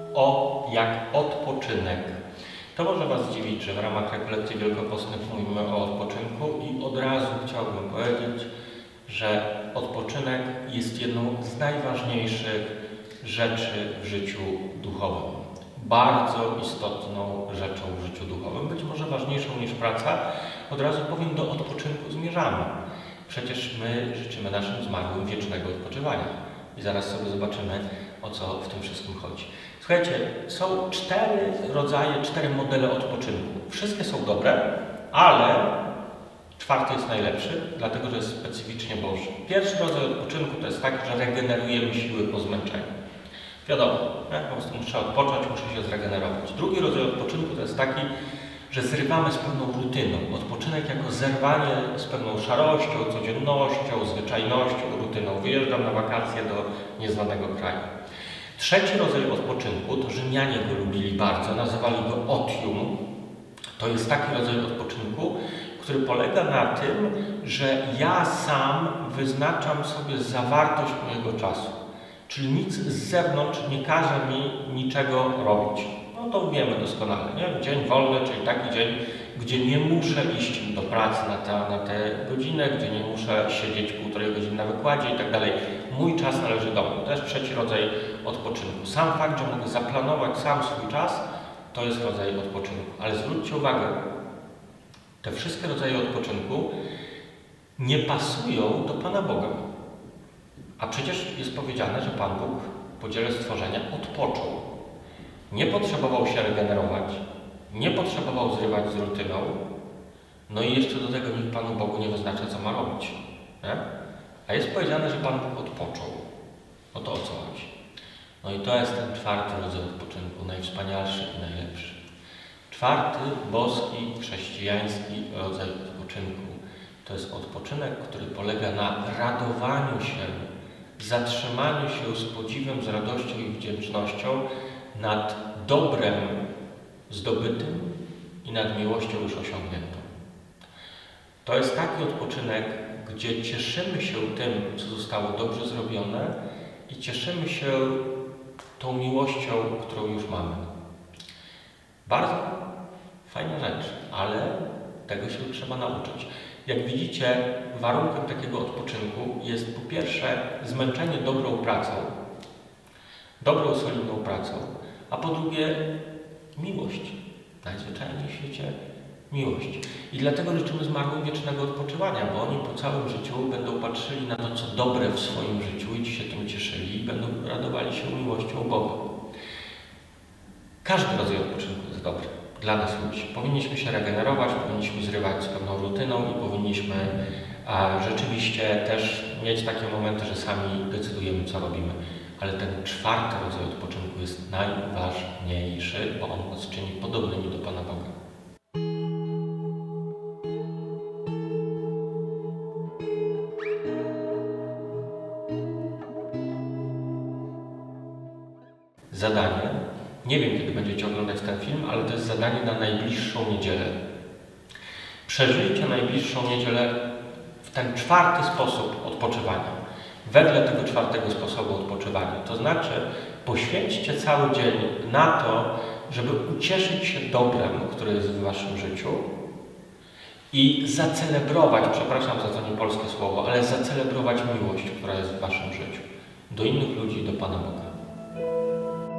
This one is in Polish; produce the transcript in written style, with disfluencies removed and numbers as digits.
jak odpoczynek. To może Was zdziwić, że w ramach rekolekcji wielkopostnych mówimy o odpoczynku i od razu chciałbym powiedzieć, że odpoczynek jest jedną z najważniejszych rzeczy w życiu duchowym. Bardzo istotną rzeczą w życiu duchowym, być może ważniejszą niż praca. Od razu powiem, do odpoczynku zmierzamy. Przecież my życzymy naszym zmarłym wiecznego odpoczywania. I zaraz sobie zobaczymy, o co w tym wszystkim chodzi. Słuchajcie, są 4 modele odpoczynku. Wszystkie są dobre, ale 4. jest najlepszy, dlatego że jest specyficznie Boży. Pierwszy rodzaj odpoczynku to jest taki, że regenerujemy siły po zmęczeniu. Wiadomo, po prostu muszę odpocząć, muszę się zregenerować. Drugi rodzaj odpoczynku to jest taki, że zrywamy z pewną rutyną. Odpoczynek jako zerwanie z pewną szarością, codziennością, zwyczajnością, rutyną. Wyjeżdżam na wakacje do nieznanego kraju. Trzeci rodzaj odpoczynku, to Rzymianie go lubili bardzo, nazywali go otium. To jest taki rodzaj odpoczynku, który polega na tym, że ja sam wyznaczam sobie zawartość mojego czasu. Czyli nic z zewnątrz nie każe mi niczego robić. No to wiemy doskonale, nie? Dzień wolny, czyli taki dzień, gdzie nie muszę iść do pracy na tę godzinę, gdzie nie muszę siedzieć 1,5 godziny na wykładzie i tak dalej. Mój czas należy do mnie. To jest trzeci rodzaj odpoczynku. Sam fakt, że mogę zaplanować sam swój czas, to jest rodzaj odpoczynku. Ale zwróćcie uwagę, te wszystkie rodzaje odpoczynku nie pasują do Pana Boga. A przecież jest powiedziane, że Pan Bóg po dziele stworzenia odpoczął. Nie potrzebował się regenerować, nie potrzebował zrywać z rutyną, no i jeszcze do tego nikt Panu Bogu nie wyznacza, co ma robić. Nie? A jest powiedziane, że Pan Bóg odpoczął. No to o co chodzi? No i to jest ten 4. rodzaj odpoczynku, najwspanialszy i najlepszy. 4. boski, chrześcijański rodzaj odpoczynku to jest odpoczynek, który polega na radowaniu się, zatrzymaniu się z podziwem, z radością i wdzięcznością nad dobrem zdobytym i nad miłością już osiągniętą. To jest taki odpoczynek, gdzie cieszymy się tym, co zostało dobrze zrobione i cieszymy się tą miłością, którą już mamy. Bardzo fajna rzecz, ale tego się trzeba nauczyć. Jak widzicie, warunkiem takiego odpoczynku jest po pierwsze zmęczenie dobrą pracą, dobrą, solidną pracą, a po drugie miłość. Najzwyczajniej w świecie miłość. I dlatego życzymy zmarłym wiecznego odpoczywania, bo oni po całym życiu będą patrzyli na to, co dobre w swoim życiu i się tym cieszyli i będą radowali się miłością Boga. Każdy rodzaj odpoczynku jest dobry dla nas ludzi. Powinniśmy się regenerować, powinniśmy zrywać z pewną rutyną i powinniśmy rzeczywiście też mieć takie momenty, że sami decydujemy, co robimy. Ale ten 4. rodzaj odpoczynku jest najważniejszy, bo on nas czyni podobnymi do Pana Boga. Zadanie. Nie wiem, kiedy będziecie oglądać ten film, ale to jest zadanie na najbliższą niedzielę. Przeżyjcie najbliższą niedzielę w ten 4. sposób odpoczywania. Wedle tego 4. sposobu odpoczywania. To znaczy, poświęćcie cały dzień na to, żeby ucieszyć się dobrem, które jest w Waszym życiu i zacelebrować, przepraszam za to niepolskie słowo, ale zacelebrować miłość, która jest w Waszym życiu. Do innych ludzi, do Pana Boga.